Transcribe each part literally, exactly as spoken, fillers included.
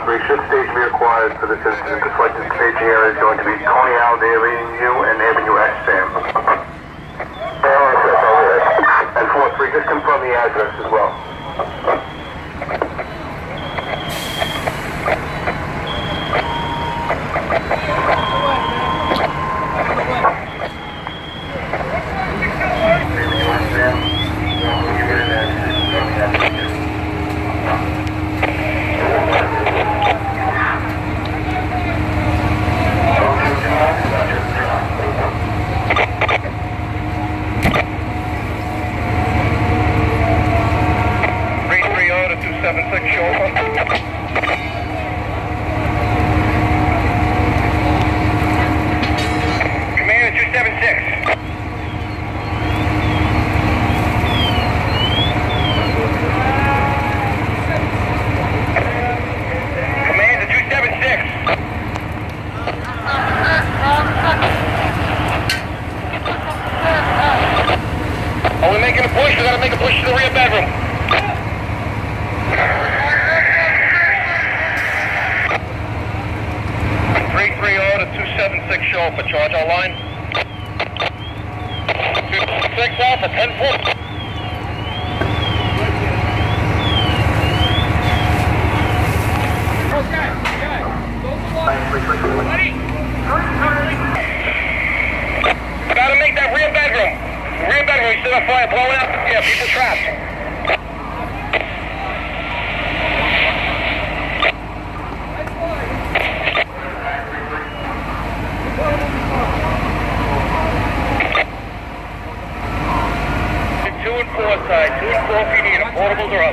three, should stage be required for this incident. The selected staging area is going to be Coney Island Avenue and Avenue X, Sam. And four three, just confirm the address as well. seven six Chauffeur. Commander two seven six. Commander two seven six. Are we making a push? We gotta make a push to the rear bedroom. three three zero to two seven six Chauffeur, charge our line. two six Alpha, ten four. Okay, okay. Buddy! Gotta make that rear bedroom. Rear bedroom, we still got fire blowing out. Yeah, people trapped. Two and four side, two and four feet in, portables are up.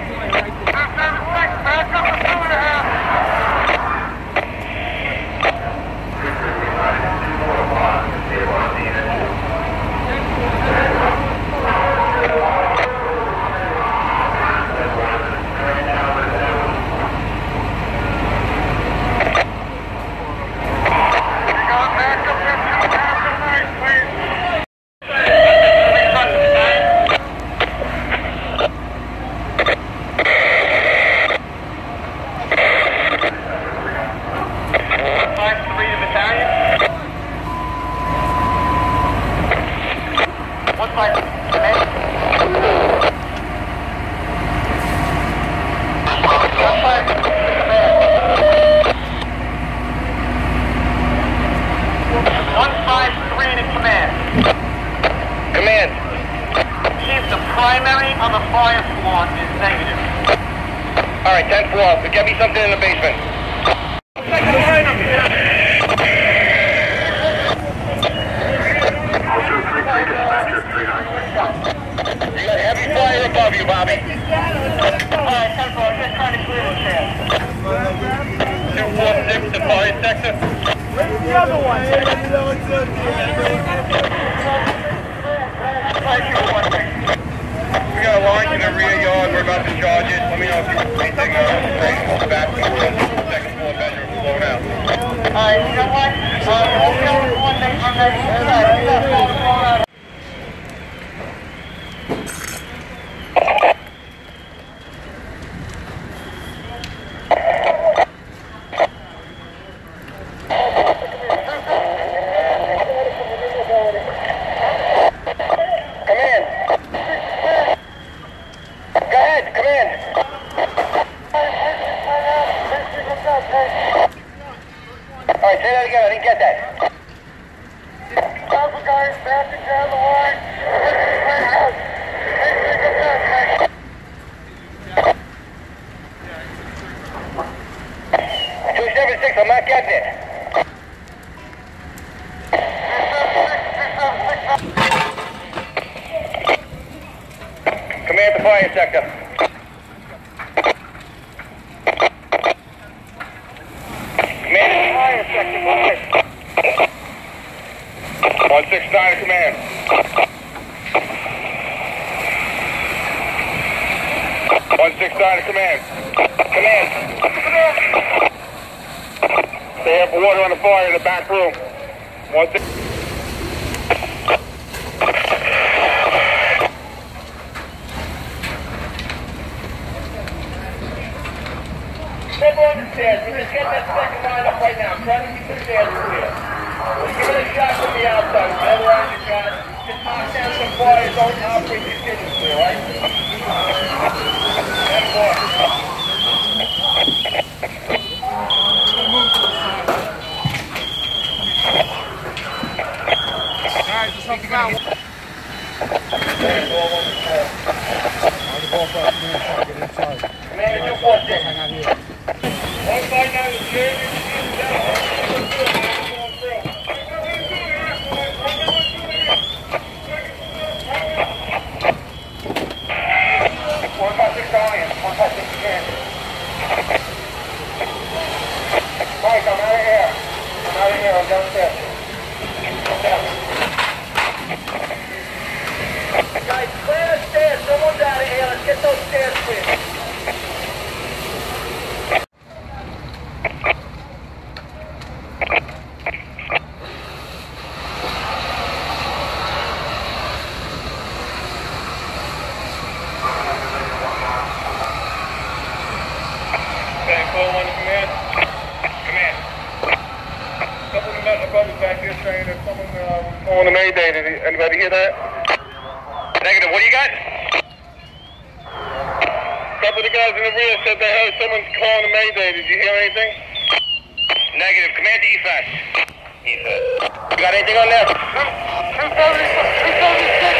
Primary on the fire squad is negative. Alright, ten four, but get me something in the basement. You got heavy fire above you, Bobby. Alright, ten four, just trying to clear the chance. two four six, the fire sector. Where's the other one? We got a line in the rear yard, we're about to charge it. Let me know if you can anything else. Straight back to the second floor bedroom, blown out. Alright, you know what? Uh, we'll go with one day from that inside. Alright, say that again, I didn't get that. Alpha guys, passing down the line. two seven six, I'm not getting it. Command the fire sector. one six nine to command. one six nine to command. Command. They have water on the fire in the back room. one six. Everyone understands, we're just get that second line up right now. I'm trying to keep the stairs clear. Let's give it a shot from the outside. Whatever I just got, just knock down some fires. Don't operate the kitchen clear, right? Ten four. Alright, just help him out. Commander, two four six. One five nine is clear. One five six Alliance. One five six again. Mike, I'm out of here. I'm out of here. I'm downstairs. I'm down. Guys, clear the stairs. Someone's out of here. Let's get those stairs clear. Okay, call one to command. Command. Couple of metal brothers back here saying that someone uh, calling a mayday. Did he, anybody hear that? Negative. What do you got? A couple of the guys in the rear said they heard someone calling a mayday. Did you hear anything? Negative. Command to E F A S. E F A S. You got anything on there? two seventy-six.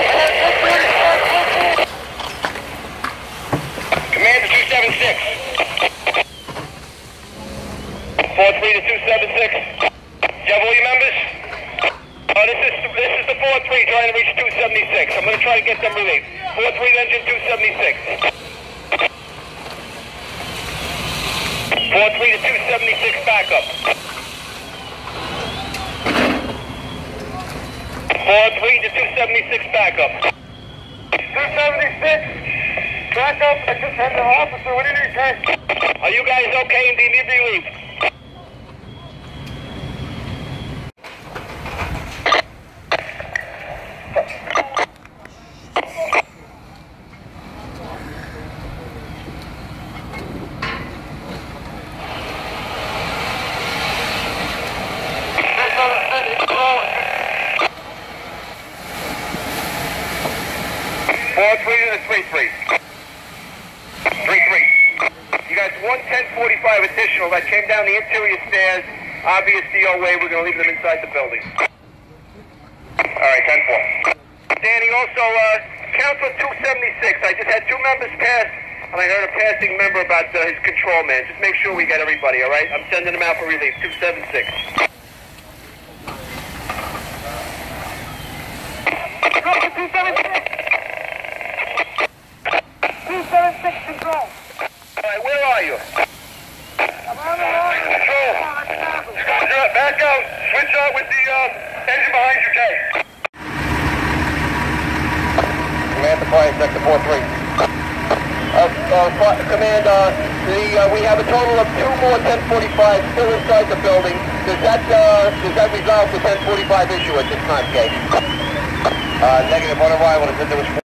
Command to two seventy-six. four three to two seventy-six. Do you have all your members? Uh, this is this is the four three trying to reach two seventy-six. I'm going to try to get them relieved. four three engine two seventy-six. four three to two seventy-six backup. four three to two seventy-six backup. two seventy-six backup. I just had the officer. What did he say? Are you guys okay and do you need relief? four three to the three three. three three. You guys, one ten forty-five additional that came down the interior stairs. Obvious D O A. We're going to leave them inside the building. All right, ten four. Danny, also, uh, count for two seventy-six. I just had two members pass, and I heard a passing member about uh, his control man. Just make sure we get everybody, all right? I'm sending them out for relief. two seventy-six. Go for two seventy-six. two seventy-six control. All right, where are you? I'm on the line. Control. Back out. Switch out with the uh, engine behind your tank. Command to fire sector four three. Uh, uh, command, uh, the, uh, we have a total of two more ten forty-five still inside the building. Does that, uh, does that resolve the ten forty-five issue at this time, Gage? Uh, negative, one arrival is that there was